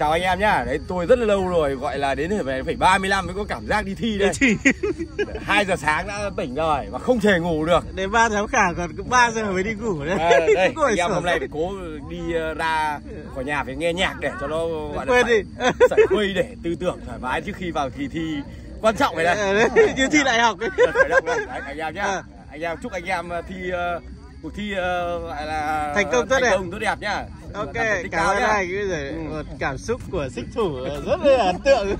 chào anh em nhá. Đấy, tôi rất là lâu rồi, gọi là đến phải 35 mới có cảm giác đi thi đây. 2 giờ sáng đã tỉnh rồi mà không thể ngủ được. Đến 3 giám khảo còn 3 giờ mới đi ngủ đấy. Đây, anh em hôm nay phải cố đi ra khỏi nhà phải nghe nhạc để cho nó gọi là sẩy khuây để tư tưởng thoải mái trước khi vào kỳ thi quan trọng này đây. Như thi đại học ấy. Đấy, anh em nhá. Anh em chúc anh em thi cuộc thi gọi là thành công tốt đẹp nhá. Ok, cảm ơn anh. Một cảm xúc của xích thủ rất là ấn tượng.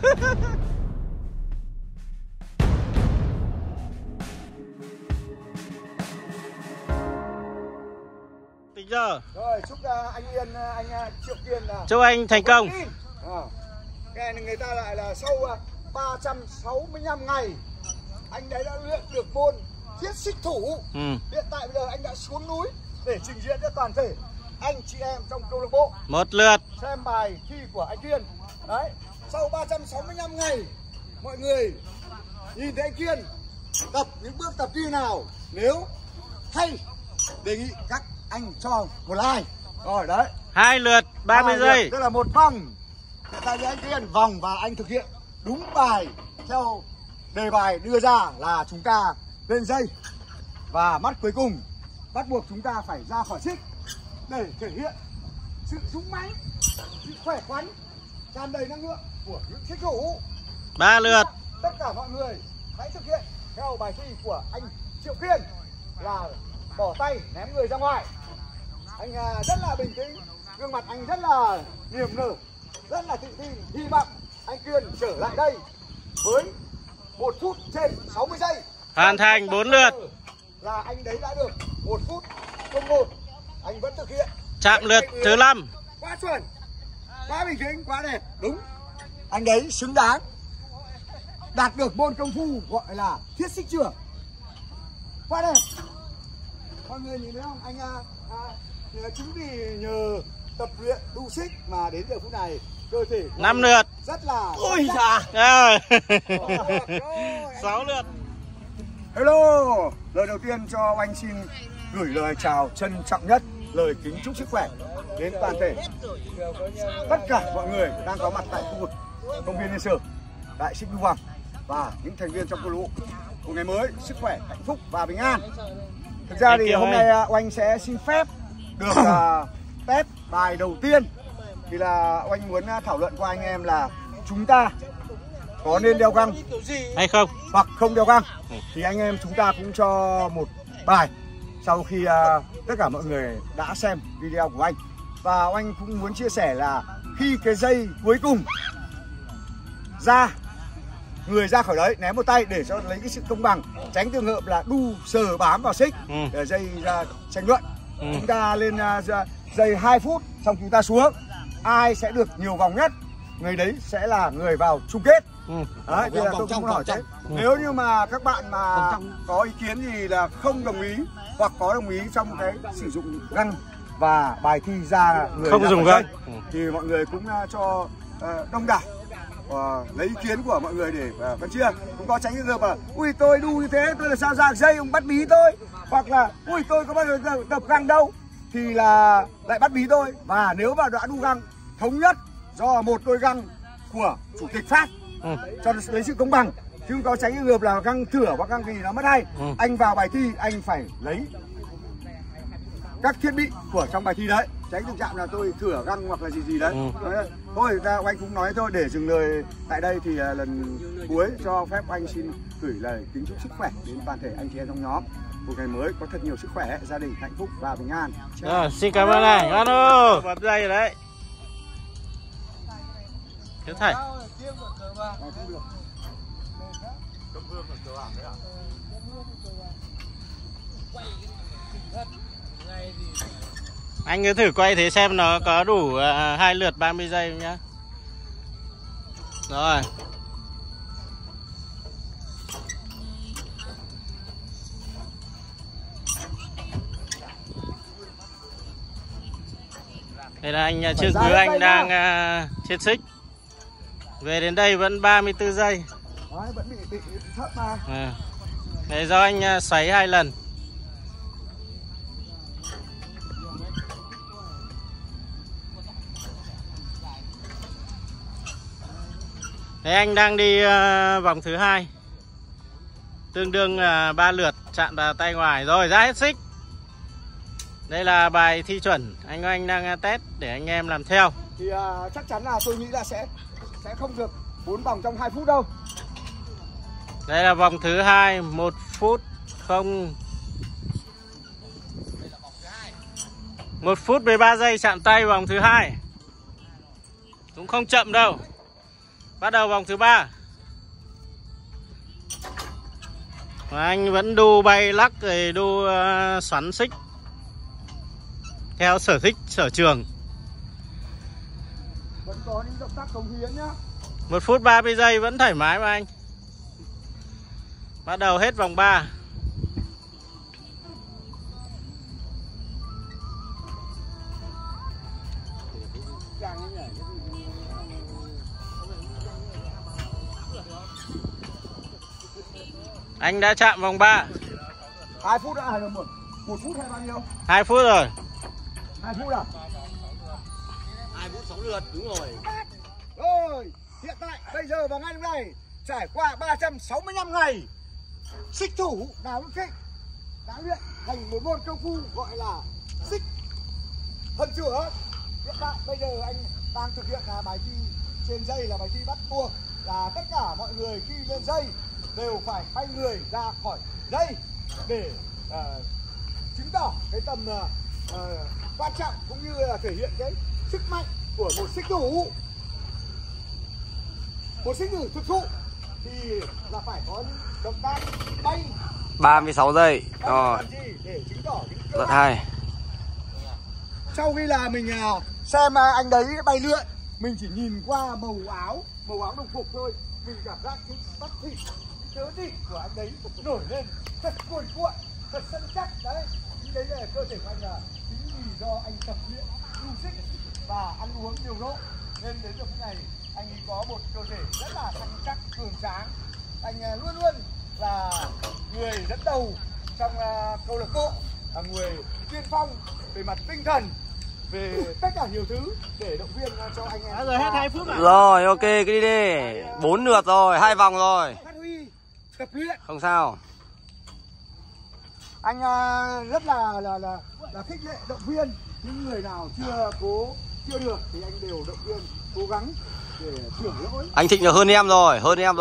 Tính giờ. Rồi, chúc anh Yên, anh Triệu Kiên là chúc anh thành công. Cái này người ta lại là sau 365 ngày anh đấy đã luyện được môn thiết xích thủ. Hiện tại bây giờ anh đã xuống núi để trình diễn cho toàn thể anh chị em trong câu lạc bộ. Một lượt Xem bài thi của anh Kiên. Đấy, sau 365 ngày mọi người nhìn thấy anh Kiên tập những bước tập như nào. Nếu hay đề nghị các anh cho một like. Rồi đấy, 2 lượt 30 giây. Tức là một vòng. Hiện tại anh Kiên vòng và anh thực hiện đúng bài theo đề bài đưa ra là chúng ta lên dây. Và mắt cuối cùng bắt buộc chúng ta phải ra khỏi xích để thể hiện sự dũng mãnh, sự khỏe khoắn, tràn đầy năng lượng của những xích thủ. 3 lượt. Tất cả mọi người hãy thực hiện theo bài thi của anh Triệu Kiên là bỏ tay ném người ra ngoài. Anh rất là bình tĩnh, gương mặt anh rất là niềm nở, rất là tự tin. Hy vọng anh Kiên trở lại đây với 1 phút trên 60 giây. Hoàn thành 4 lượt. Là anh đấy đã được 1 phút 01. Anh vẫn thực hiện. Chạm lượt thứ 5. Quá chuẩn, quá bình tĩnh, quá đẹp. Đúng, anh đấy xứng đáng đạt được môn công phu gọi là thiết xích trưởng. Quá đẹp. Mọi người nhìn thấy không? Anh chính vì nhờ tập luyện đu xích mà đến giờ phút này cơ thể 5 lượt. rất là Ôi dạ. 6 lượt. Hello, lời đầu tiên cho anh xin gửi lời chào trân trọng nhất, lời kính chúc sức khỏe đến toàn thể tất cả mọi người đang có mặt tại khu vực công viên Liên Sở, tại xích đu vòng và những thành viên trong câu lạc bộ. Một ngày mới sức khỏe, hạnh phúc và bình an. Thực ra thì hôm nay Oanh sẽ xin phép được test bài đầu tiên. Thì là Oanh muốn thảo luận qua anh em là chúng ta có nên đeo găng hay không, hoặc không đeo găng. Thì anh em chúng ta cũng cho một bài sau khi tất cả mọi người đã xem video của anh. Và anh cũng muốn chia sẻ là khi cái dây cuối cùng ra, người ra khỏi đấy ném một tay để cho lấy cái sự công bằng, tránh trường hợp là đu sờ bám vào xích để dây ra tranh luận. Chúng ta lên dây 2 phút xong chúng ta xuống, ai sẽ được nhiều vòng nhất người đấy sẽ là người vào chung kết. Đấy, thì là tôi cũng muốn hỏi thế. Nếu như mà các bạn mà có ý kiến gì là không đồng ý hoặc có đồng ý trong cái sử dụng găng và bài thi ra người không dùng găng thì mọi người cũng cho đông đảo lấy ý kiến của mọi người để phân chia. Cũng có tránh trường hợp là ui tôi đu như thế tôi là sao ra dây ông bắt bí tôi, hoặc là ui tôi có bao giờ tập găng đâu thì là lại bắt bí tôi. Và nếu mà đã đu găng thống nhất do một đôi găng của chủ tịch phát cho lấy sự công bằng, chứ không có tránh trường hợp là găng thửa hoặc găng gì nó mất hay. Anh vào bài thi anh phải lấy các thiết bị của trong bài thi đấy, tránh tình trạng là tôi thửa găng hoặc là gì đấy. Thôi anh cũng nói thôi để dừng lời tại đây. Thì lần cuối cho phép anh xin gửi lời kính chúc sức khỏe đến toàn thể anh chị em trong nhóm. Một ngày mới có thật nhiều sức khỏe, gia đình hạnh phúc và bình an. Xin cảm ơn anh. Alo, bật dây rồi đấy. Thế thầy. Anh cứ thử quay thế xem nó có đủ 2 lượt 30 giây không nhá. Rồi. Đây là anh trước dưới anh đang chết xích. Về đến đây vẫn 34 giây. Đấy, vẫn bị thấp mà. Để do anh xoáy 2 lần. Thế anh đang đi vòng thứ 2, tương đương 3 lượt chạm vào tay ngoài rồi, ra hết xích. Đây là bài thi chuẩn anh đang test để anh em làm theo. Thì chắc chắn là tôi nghĩ là sẽ không được 4 vòng trong 2 phút đâu. Đây là vòng thứ 2, 1 phút 0 1 phút 13 giây chạm tay vòng thứ 2. Cũng không chậm đâu. Bắt đầu vòng thứ 3. Và anh vẫn đu bay lắc rồi đu xoắn xích theo sở thích sở trường. Vẫn có những động tác cống hiến nhá. 1 phút 30 giây vẫn thoải mái mà anh. Bắt đầu hết vòng 3. Anh đã chạm vòng 3. 2 phút đã hay là 1 phút hay bao nhiêu? 2 phút rồi. 2 phút à? 2 phút 6 lượt, đúng rồi. Rồi, hiện tại bây giờ vào ngày hôm nay trải qua 365 ngày, xích thủ Đào Đức Thịnh đã luyện thành một môn công phu gọi là xích thần chửa. Hiện tại bây giờ anh đang thực hiện bài thi trên dây là bài thi bắt buộc, là tất cả mọi người khi lên dây đều phải bay người ra khỏi dây để chứng tỏ cái tầm quan trọng cũng như là thể hiện cái sức mạnh của một xích thủ. Một xích thủ thực thụ thì là phải có những động tác bay 36 giây. Rồi. Để chứng tỏ Lượt 2. Sau khi là mình xem anh đấy bay lượn, mình chỉ nhìn qua màu áo đồng phục thôi, mình cảm giác cái bắp thịt, cái thịt của anh đấy nổi lên thật cuồn cuộn, thật săn chắc đấy. Chính đấy là cơ thể của anh là chính vì do anh tập luyện đu xích và ăn uống nhiều độ nên đến giờ phút này anh ấy có một cơ thể rất là săn chắc cường tráng. Anh luôn luôn là người dẫn đầu trong câu lạc bộ, là người tiên phong về mặt tinh thần, về tất cả nhiều thứ để động viên cho anh em. Rồi hết 2 phút rồi. Rồi, ok, cứ đi đi. 4 lượt rồi, 2 vòng rồi. Phát huy, tập luyện. Không sao. Anh rất là khích lệ động viên những người nào chưa được thì anh đều động viên cố gắng để sửa lỗi. Anh Thịnh được hơn em rồi,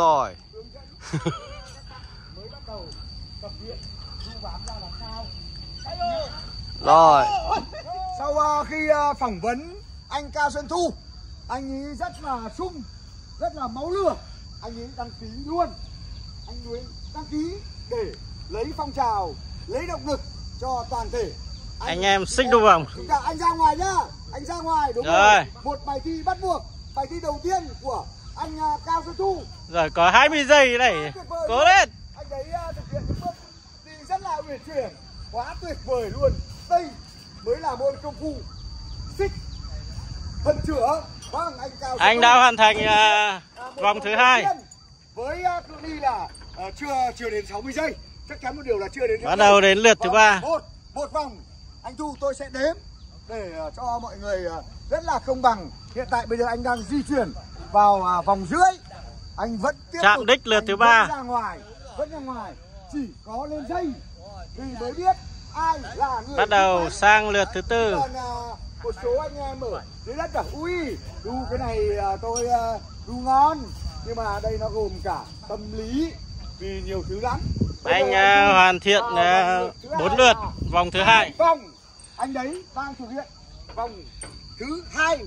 Mới bắt đầu tập luyện đu bám ra làm sao. Rồi. Sau khi phỏng vấn anh Cao Xuân Thu, anh ấy rất là sung, rất là máu lửa. Anh ấy đăng ký luôn. Anh ấy đăng ký để lấy phong trào, lấy động lực cho toàn thể anh em xích đu vòng. Anh ra ngoài nhá, anh ra ngoài, đúng rồi. Một bài thi bắt buộc, bài thi đầu tiên của anh Cao Xuân Thu. Rồi có 20 giây đây, cố lên. Anh ấy thực hiện những bước đi rất là uyển chuyển, quá tuyệt vời luôn. Đây mới là môn công phu xích thần chửa. Vâng, anh Cao Xuân Anh đã hoàn thành vòng thứ 2 với cự ly là chưa đến 60 giây. Chắc chắn một điều là chưa đến. Bắt đầu đến lượt thứ 3. Một vòng anh Thu tôi sẽ đếm để cho mọi người rất là công bằng. Hiện tại bây giờ anh đang di chuyển vào vòng dưới. Anh vẫn tiếp tục chạm đích lượt thứ 3. Vẫn ra ngoài, chỉ có lên dây thì mới biết ai là người. Bắt đầu sang lượt thứ 4. Còn một số anh em ở dưới đất bảo ui đu cái này tôi đu ngon, nhưng mà đây nó gồm cả tâm lý vì nhiều thứ lắm. Anh hoàn thiện 4 lượt vòng thứ 2. Vòng anh đấy đang thực hiện vòng thứ 2,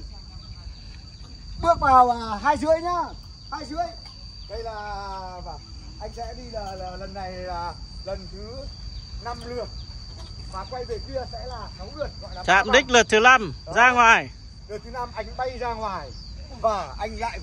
bước vào 2 rưỡi nhá, 2 rưỡi. Đây là anh sẽ đi là lần này là lần thứ 5 lượt và quay về kia sẽ là 6 lượt, gọi là chạm đích lượt thứ 5 ra ngoài. Lượt thứ 5 anh bay ra ngoài và anh lại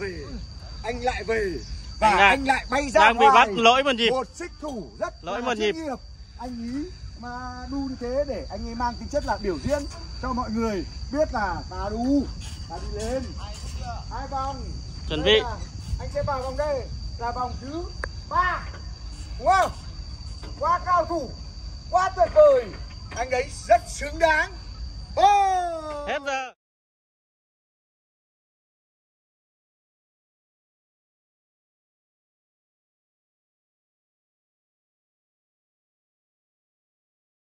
về và anh lại bay ra đang ngoài. bị bắt lỗi một nhịp. Một xích thủ rất lỗi là một nhịp. nghiệp. Anh ý mà đu như thế để anh ấy mang tính chất là biểu diễn cho mọi người biết là ta đu, ta đi lên. 2 vòng. Chuẩn bị. Anh sẽ vào vòng đây là vòng thứ 3. Đúng không? Quá cao thủ, quá tuyệt vời. Anh ấy rất xứng đáng. Hết giờ.